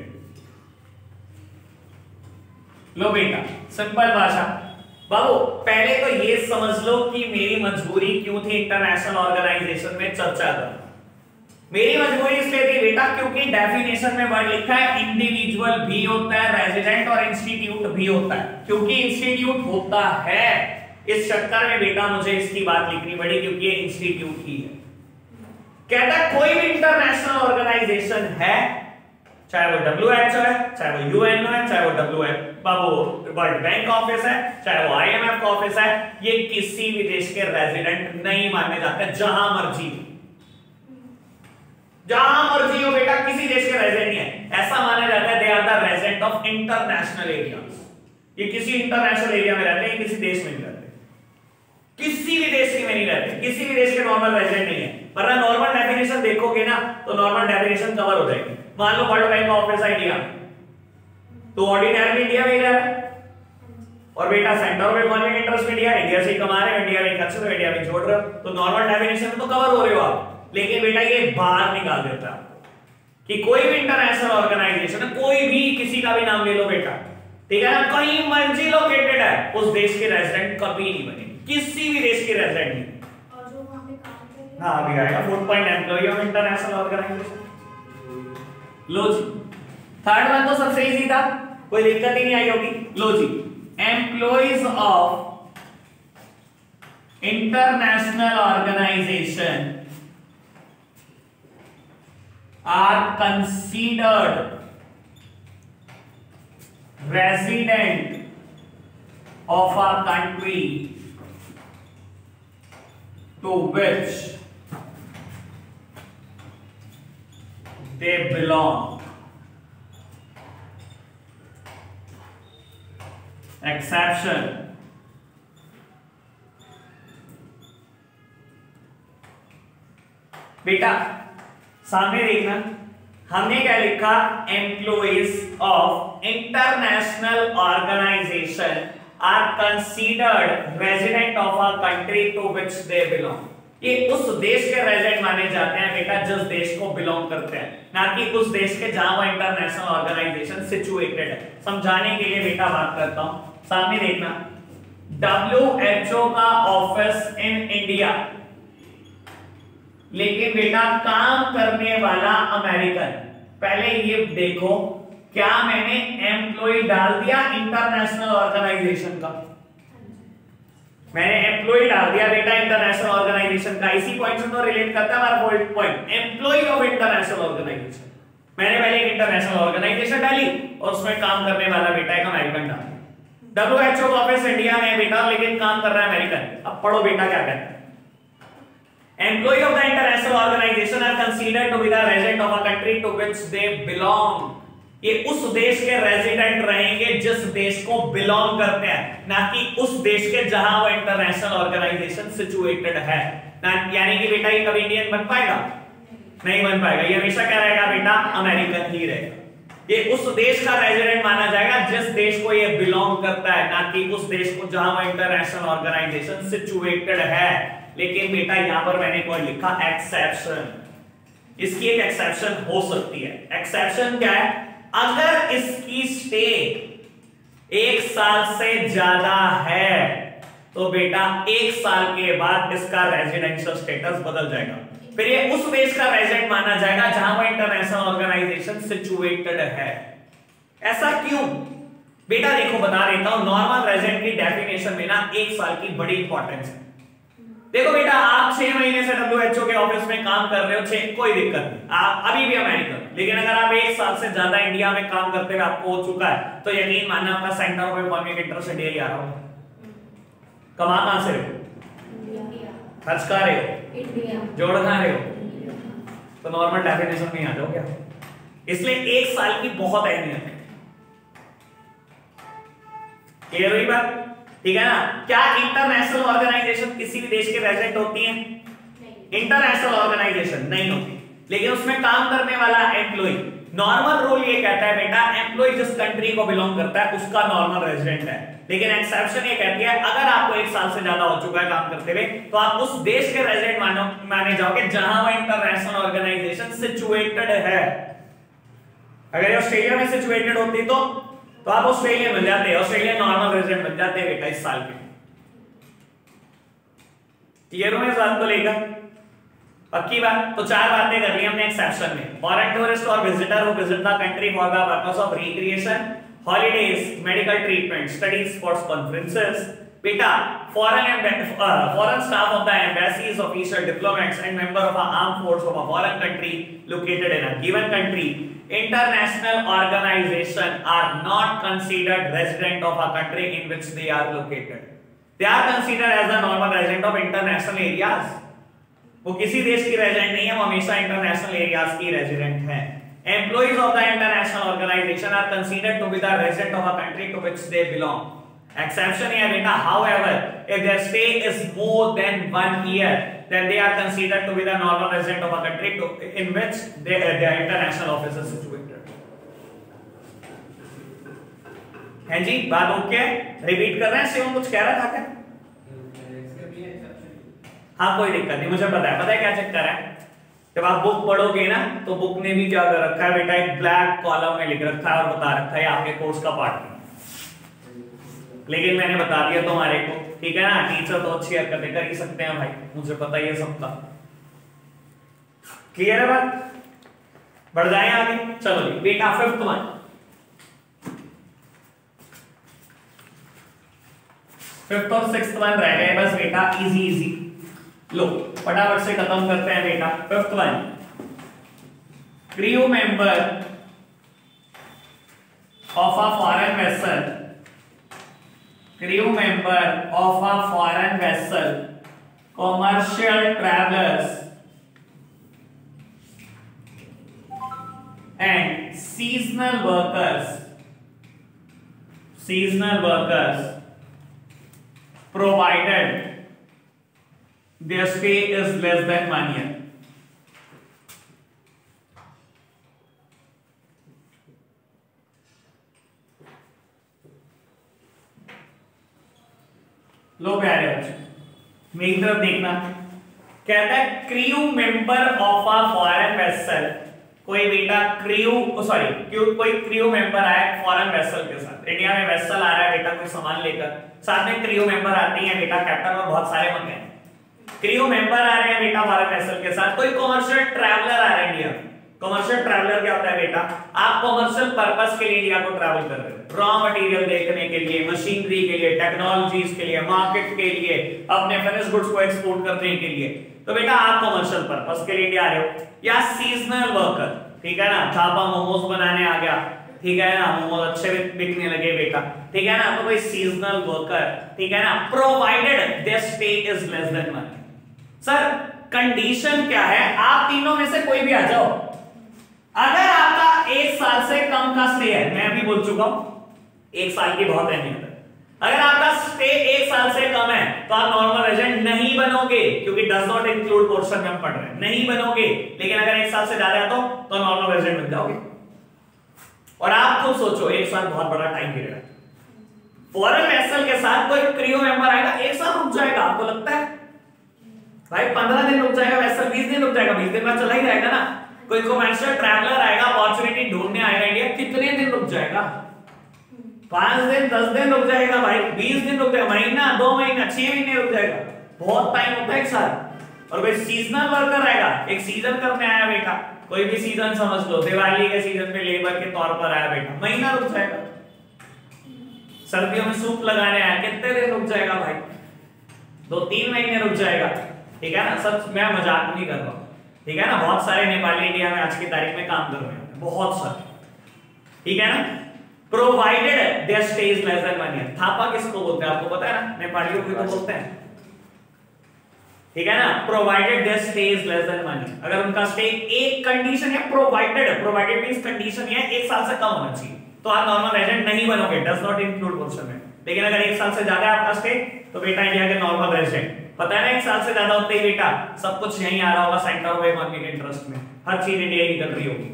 लो बेटा simple भाषा, बाबू पहले तो ये समझ लो कि मेरी मजबूरी क्यों थी इंटरनेशनल ऑर्गेनाइजेशन में चर्चा करना। मेरी मजबूरी इसलिए थी बेटा क्योंकि डेफिनेशन में वर्ड लिखा है इंडिविजुअल भी होता है, रेजिडेंट और इंस्टीट्यूट भी होता है। क्योंकि इंस्टीट्यूट होता है इस चक्कर में बेटा मुझे इसकी बात लिखनी पड़ी, क्योंकि ये इंस्टीट्यूट ही है। कहता कोई भी इंटरनेशनल ऑर्गेनाइजेशन है, चाहे वो डब्ल्यू एच ओ है, चाहे वो यू एन ओ है, चाहे वो डब्ल्यू एच बाबू वर्ल्ड बैंक ऑफिस है, चाहे वो आई एम एफ का ऑफिस है, ये किसी भी देश के रेजिडेंट नहीं माने जाते। जहां मर्जी जहां मर्जी हो बेटा, किसी देश के रेजिडेंट नहीं है, ऐसा माना जाता है they are the resident of international areas. ये किसी इंटरनेशनल एरिया में रहते हैं, किसी देश में नहीं रहते, किसी भी देश में नहीं रहते, किसी भी देश के नॉर्मल रेजिडेंट नहीं है। वरना नॉर्मल डेफिनेशन देखोगे ना तो नॉर्मल डेफिनेशन कवर हो जाएगी। मान लो वर्ल्ड बैंक ऑफिस है इंडिया, तो ऑर्डिनरी इंडिया में ही रह रहा है, और बेटा centre of economic interest India, India से कमा रहे हो, इंडिया में खर्च रहे हो, इंडिया में जोड़ रहे हो, तो नॉर्मल डेफिनेशन में तो कवर हो रहे हो आप। लेकिन बेटा ये बाहर निकाल देता है कि कोई भी इंटरनेशनल ऑर्गेनाइजेशन है, कोई भी किसी का भी नाम ले लो बेटा, ठीक है ना, कहीं मर्जी लोकेटेड है, उस देश के रेजिडेंट कभी नहीं बने, किसी भी देश के रेजिडेंट नहीं। और जो वहां पे काम कर रहे हैं, हाँ अभी आएगा fourth point, employee of international organization. लो जी थर्ड वन तो सबसे इजी था, कोई दिक्कत ही नहीं आई होगी। लो जी, employees of international organization are considered resident of a country to which they belong। exception बेटा सामने देखना, हमने क्या लिखा, employees of international organization are considered resident of a country to which they belong. ये उस देश के रेजिडेंट माने जाते हैं बेटा जिस देश को बिलोंग करते हैं, ना कि उस देश के जहां वो इंटरनेशनल ऑर्गेनाइजेशन सिचुएटेड है। समझाने के लिए बेटा बात करता हूं, सामने देखना, डब्ल्यू एच ओ का ऑफिस इन इंडिया, लेकिन बेटा काम करने वाला अमेरिकन। पहले ये देखो क्या मैंने एम्प्लॉय डाल दिया इंटरनेशनल ऑर्गेनाइजेशन का, मैंने एम्प्लॉय डाल दिया बेटा इंटरनेशनल ऑर्गेनाइजेशन का। इसी पॉइंट से तो रिलेट करता है हमारा fourth point, employee of international organization. मैंने पहले एक इंटरनेशनल ऑर्गेनाइजेशन डाली और उसमें काम करने वाला बेटा एक अमेरिकन डाला। डब्ल्यू एच ओ का ऑफिस इंडिया में है बेटा, लेकिन काम कर रहा है अमेरिकन। अब पढ़ो बेटा क्या कहता है, employee of the international organization are considered to be the resident of a country to which they belong. ये उस देश के रेजिडेंट रहेंगे जिस देश को बिलोंग करते हैं, ना कि उस देश के जहां वो इंटरनेशनल ऑर्गेनाइजेशन सिचुएटेड है। ना यानी कि बेटा ये कभी इंडियन बन पाएगा? नहीं बन पाएगा, ये हमेशा क्या रहेगा बेटा, अमेरिकन ही रहेगा। ये उस देश का रेजिडेंट माना जाएगा जिस देश को ये बिलोंग करता है, ना कि उस देश को जहां वो इंटरनेशनल ऑर्गेनाइजेशन सिचुएटेड है। लेकिन बेटा यहां पर मैंने कोई लिखा एक्सेप्शन, इसकी एक एक्सेप्शन हो सकती है। एक्सेप्शन क्या है? अगर इसकी स्टे एक साल से ज्यादा है तो बेटा एक साल के बाद इसका रेजिडेंशियल स्टेटस बदल जाएगा, फिर ये उस देश का रेजिडेंट माना जाएगा जहां वो इंटरनेशनल ऑर्गेनाइजेशन सिचुएटेड है। ऐसा क्यों? बेटा देखो बता देता हूं, नॉर्मल रेजिडेंट की डेफिनेशन में ना एक साल की बड़ी इंपॉर्टेंस है। देखो बेटा आप छह महीने से डब्ल्यूएचओ के ऑफिस में काम कर रहे हो, छह कोई दिक्कत नहीं, आप अभी भी अमेरिकन, लेकिन अगर आप एक साल से ज्यादा इंडिया में काम करते हुए आपको हो चुका है तो यकीन मानना आपका centre of economic interest India ही आ रहा होगा। कमा कहां से रहे हो? इंडिया। खर्च कहां रहे हो? इंडिया। जोड़ कहां रहे हो? तो नॉर्मल डेफिनेशन में आ जाओ क्या? इसलिए एक साल की बहुत अहमियत है। क्लियर हुई बात? ठीक है ना? क्या इंटरनेशनल ऑर्गेनाइजेशन किसी भी देश के रेजिडेंट होती हैं? इंटरनेशनल ऑर्गेनाइजेशन नहीं होती, लेकिन उसमें काम करने वाला एम्प्लॉय, नॉर्मल रूल ये कहता है बेटा एम्प्लॉय जिस कंट्री को बिलोंग करता है उसका नॉर्मल रेजिडेंट है। लेकिन एक्सेप्शन ये कहती है अगर आपको एक साल से ज्यादा हो चुका है काम करते हुए तो आप उस देश के रेजिडेंट मानो माने जाओगे जहां वो इंटरनेशनल ऑर्गेनाइजेशन सिचुएटेड है। अगर ये ऑस्ट्रेलिया में सिचुएटेड होती तो तो आप ऑस्ट्रेलिया मिल जाते, ऑस्ट्रेलिया नॉर्मल रेजिडेंट बन जाते बेटा इस साल के। क्लियर हो इस बात को लेकर? पक्की बात? तो चार बातें कर ली हमने एक्सेप्शन में। फॉरेन टूरिस्ट और visitor who visit the country for the purpose of recreation, holidays, medical treatment, studies, sports, conferences. बेटा foreign foreign staff of the embassies, official diplomats and member of a armed force of a foreign country located in a given country, international organization are not considered resident of a country in which they are located. They are considered as the normal resident of international areas. वो किसी देश की resident नहीं है, वो हमेशा international areas की resident है। Employees of the international organization are considered to be the resident of a country to which they belong. Exception है बेटा, however, if their stay is more than one year, then they are considered to be the normal resident of a country to, in which they, uh, their international office is situated. हैं जी, बात okay? Repeat कर रहे हैं? शिवम कुछ कह रहा था क्या? हाँ कोई दिक्कत नहीं, मुझे पता है। पता है क्या चक्कर है? जब आप बुक पढ़ोगे ना तो बुक ने भी क्या कर रखा है बेटा, एक ब्लैक कॉलम में लिख रखा है और बता रखा है आपके कोर्स का पार्ट है, लेकिन मैंने बता दिया तुम्हारे को, ठीक है ना? टीचर तो अच्छी हरकतें कर ही सकते हैं भाई, मुझे पता ही है सबका। क्लियर है बात? बढ़ जाए आगे, चलो जी बेटा फिफ्थ वन, फिफ्थ और सिक्स्थ वन रह गए बस बेटा, इजी इजी। लो फटाफट से खत्म करते हैं बेटा। Fifth one, crew member of a foreign vessel, crew member of a foreign vessel, commercial travelers and seasonal workers, seasonal workers provided their stay is less than one year. लो प्यारे बच्चों मेरी तरफ देखना, कहता है crew member of a foreign vessel, कोई बेटा क्रू सॉरी कोई क्रू मेंबर आया फॉरेन वेसल के साथ। इंडिया में वेसल आ रहा है बेटा कोई सामान लेकर, साथ में क्रू मेंबर आते हैं बेटा, कैप्टन और बहुत सारे बंदे हैं। क्रू मेंबर आ रहे हैं बेटा फॉरेन वेसल के साथ, कोई कमर्शियल ट्रैवलर आ रहा है इंडिया में। कमर्शियल ट्रैवलर क्या होता है बेटा? आप कमर्शियल पर्पस के लिए इंडिया को ट्रैवल कर रहे हो, रॉ मटेरियल देखने के लिए, मशीनरी के लिए, टेक्नोलॉजीज के लिए, मार्केट के लिए, अपने फिनिश गुड्स को एक्सपोर्ट करने के लिए, तो बेटा आप कमर्शियल पर्पस के लिए इंडिया आ रहे हो। या सीजनल वर्कर, ठीक है ना, थापा मोमोज बनाने आ गया, ठीक है ना, मोमोज अच्छे बिकने लगे बेटा, ठीक है ना, तो कोई सीजनल वर्कर, ठीक है ना, provided their stay is less than one. Sir condition क्या है? आप तीनों में से कोई भी आ जाओ, अगर आपका एक साल से कम का स्टे है, मैं अभी बोल चुका हूं एक साल की बहुत अहमियत है, अगर आपका स्टे एक साल से कम है तो आप नॉर्मल रेजिडेंट नहीं बनोगे, क्योंकि डज नॉट इंक्लूड पोर्शन में हम पढ़ रहे हैं, नहीं बनोगे। लेकिन अगर एक साल से ज्यादा है तो तो नॉर्मल रेजिडेंट बन जाओगे। और आप खुद सोचो एक साल बहुत बड़ा टाइम पीरियड है, फॉरेन वेसल के साथ कोई क्रियो मेंबर आएगा एक साल रुक जाएगा, आपको लगता है भाई पंद्रह दिन रुक जाएगा वेसल, बीस दिन रुक जाएगा, बीस दिन बाद चला ही जाएगा ना। कोई कमर्शियल ट्रैवलर आएगा अपॉर्चुनिटी ढूंढने आएगा इंडिया, कितने दिन रुक जाएगा? पांच दिन, दस दिन रुक जाएगा भाई, बीस दिन रुक जाएगा, महीना, दो महीना, छह महीने रुक जाएगा, बहुत टाइम होता है एक साल। और कोई सीजनल वर्कर आएगा, एक सीजन करने आया बेटा, कोई भी सीजन समझ लो, दिवाली के सीजन में लेबर के तौर पर आया बेटा, महीना रुक जाएगा। सर्दियों में सूप लगाने आया, कितने दिन रुक जाएगा भाई? दो तीन महीने रुक जाएगा, ठीक है ना। सच मैं मजाक नहीं कर रहा हूं, ठीक है ना। बहुत सारे नेपाली इंडिया में आज की तारीख में काम कर रहे हैं, बहुत सारे, ठीक है ना। Provided their stay is less than one year, Thapa किसको बोलते हैं आपको पता है ना, नेपालियों को तो बोलते हैं, ठीक है ना। Provided their stay is less than one year, अगर उनका स्टे एक कंडीशन है प्रोवाइडेड, प्रोवाइडेड मींस कंडीशन है एक साल से कम होना चाहिए, तो आप नॉर्मल रेजिडेंट नहीं बनोगे, डज नॉट इंक्लूड पोर्शन में। लेकिन अगर एक साल से ज्यादा है आपका स्टे, तो बेटा इंडिया के नॉर्मल रेजिडेंट, पता है ना, एक साल से ज्यादा होते ही बेटा सब कुछ यहीं आ रहा होगा सेंटर ऑफ इकोनॉमिक इंटरेस्ट में, हर चीज इंडिया की कर रही होगी,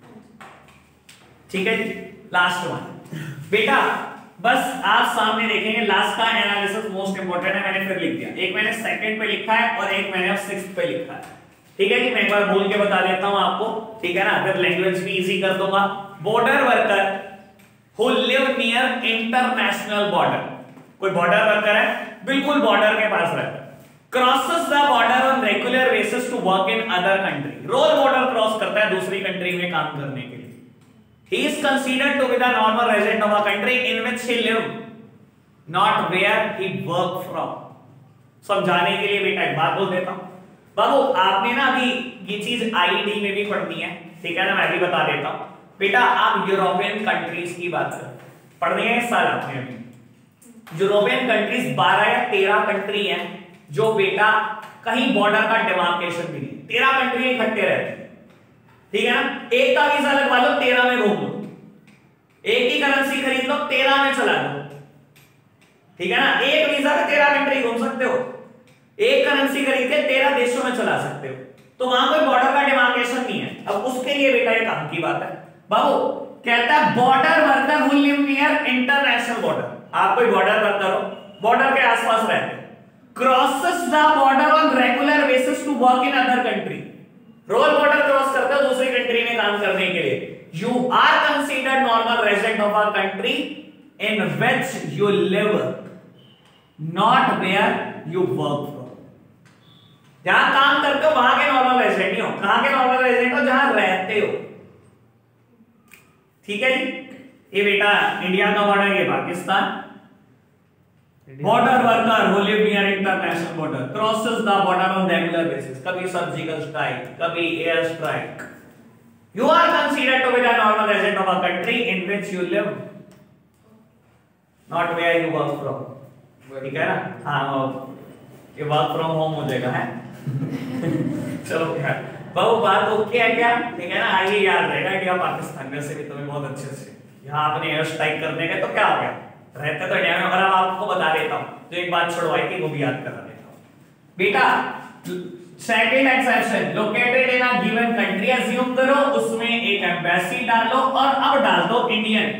ठीक है जी। लास्ट वन बेटा, बस आप सामने देखेंगे, लास्ट का एनालिसिस मोस्ट इंपोर्टेंट है, मैंने फिर लिख दिया, एक मैंने सेकंड पे लिखा है और एक मैंने अब सिक्स्थ पे लिखा है, ठीक है जी। मैं एक बार बोल के बता देता हूं आपको, ठीक है ना, फिर लैंग्वेज भी इजी कर दूंगा। Border worker who live near international border, कोई बॉर्डर वर्कर है बिल्कुल बॉर्डर के पास रहता है, crosses the border on regular basis to work in other country, रोज बॉर्डर क्रॉस करता है दूसरी कंट्री में काम करने के लिए। He is considered to be the normal resident of a country in which he live, not where he work from. समझाने के लिए बेटा एक बात बोल देता हूं बाबू, आपने ना अभी ये चीज आईडी में भी पढ़नी है, ठीक है ना, मैं भी बता देता हूं बेटा। आप यूरोपियन कंट्रीज की बात कर पढ़नी है इस साल आपने अभी। यूरोपियन कंट्रीज बारह या तेरह कंट्री हैं जो बेटा कहीं बॉर्डर का डिमार्केशन भी नहीं, तेरह कंट्री इकट्ठे रहते हैं, ठीक है ना। एक का वीजा लगवा लो, तेरह में घूम लो, एक ही करेंसी खरीद लो, तेरह में चला लो, ठीक है ना। एक वीजा पे तेरह कंट्री घूम सकते हो, एक करेंसी खरीद के तेरह देशों में चला सकते हो, तो वहां कोई बॉर्डर का डिमार्केशन नहीं है। अब उसके लिए बेटा ये काम की बात है बाबू, कहता है border worker who live near international border, आप कोई बॉर्डर वर्कर हो, बॉर्डर के आसपास रहते हो, crosses the border on regular basis to work in other country, रोज बॉर्डर क्रॉस करते हो दूसरी कंट्री में काम करने के लिए, you are considered normal resident of a country in which you live, not where you work from. जहां काम करते हो वहां के नॉर्मल रेजिडेंट नहीं हो, कहां के नॉर्मल रेजिडेंट हो, जहां रहते हो, ठीक है जी। ये बेटा इंडिया का बॉर्डर, ये Pakistan, border worker who live near international border crosses the border on regular basis, कभी सर्जिकल स्ट्राइक, कभी air strike, you are considered to be the normal resident of a country in which you live, not where you work from, ठीक है ना। हाँ ये work from home हो जाएगा है चलो यार बाबू बात ओके है क्या, ठीक है ना। आइए याद रहेगा इंडिया पाकिस्तान में से भी तुम्हें बहुत अच्छे से, यहाँ आपने एयर स्ट्राइक करने का तो क्या हो गया, रहते तो इंडिया में। अगर आपको बता देता हूं जो एक बात छुड़वाई थी वो भी याद करा देता हूं बेटा। Second exception, located in a given country, assume करो उसमें एक एम्बेसी डालो और अब डाल दो इंडियन,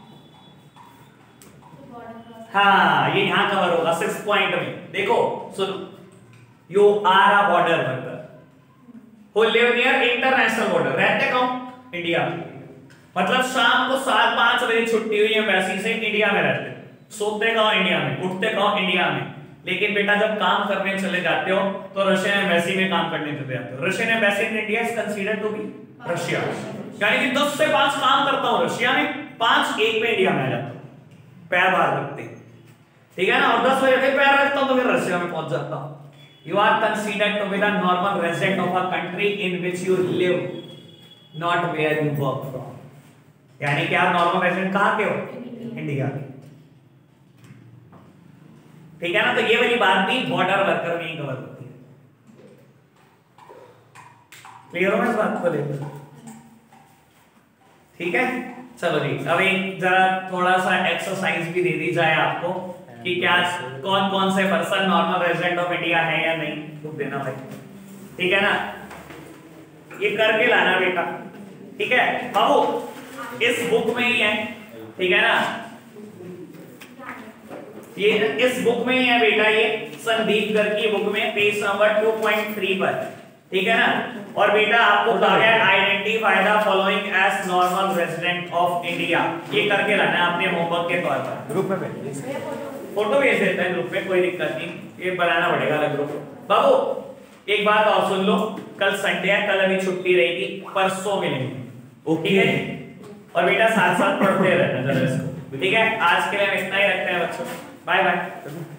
हाँ ये यहां कवर होगा सिक्स पॉइंट में। देखो सुनो, you are a border worker who live near international border, रहते कौन, इंडिया में, मतलब शाम को सात पांच बजे छुट्टी हुई एम्बेसी से, इंडिया में रहते, सोते कहो इंडिया में, उठते कहो इंडिया में, लेकिन बेटा जब काम करने चले जाते हो तो रशियन एम्बेसी में काम करने चले जाते हो। Russian embassy in India is considered to be Russia, यानी कि दस से पांच काम करता हूं रशिया में, पांच एक में इंडिया में आ जाता हूं, पैर बाहर रखते, ठीक है ना, और दस बजे फिर पैर रखता हूं तो फिर रशिया में पहुंच जाता हूं। You are considered to be the normal resident of a country in which you live, not where you work from, यानी कि आप नॉर्मल रेजिडेंट कहां के हो, इंडिया के, ठीक है ना। तो ये वाली बात भी बॉर्डर वर्कर में ही कवर होती है, क्लियर हो इस बात को लेकर, ठीक है। चलो जी अब एक जरा थोड़ा सा एक्सरसाइज भी दे दी जाए आपको कि क्या कौन कौन से person normal resident of India है या नहीं, तो देना भाई, ठीक है ना, ये करके लाना बेटा, ठीक है बाबू। इस बुक में ही है, ठीक है ना, ये इस बुक में ही है बेटा, ये संदीप गर्ग की बुक में page number two point three पर, ठीक है ना। और बेटा आपको कहा गया identify the following as normal resident of India, ये करके लाना है अपने होमवर्क के तौर पर। ग्रुप में भेज, फोटो भेज देते हैं ग्रुप में, कोई दिक्कत नहीं, ये बनाना पड़ेगा अलग ग्रुप। बाबू एक बात और सुन लो, कल संडे है, कल अभी छुट्टी रहेगी, परसों मिलेंगे, ठीक है। और बेटा साथ साथ पढ़ते रहना जरा इसको, ठीक है। आज के लिए हम इतना ही रखते हैं बच्चों, बाय बाय।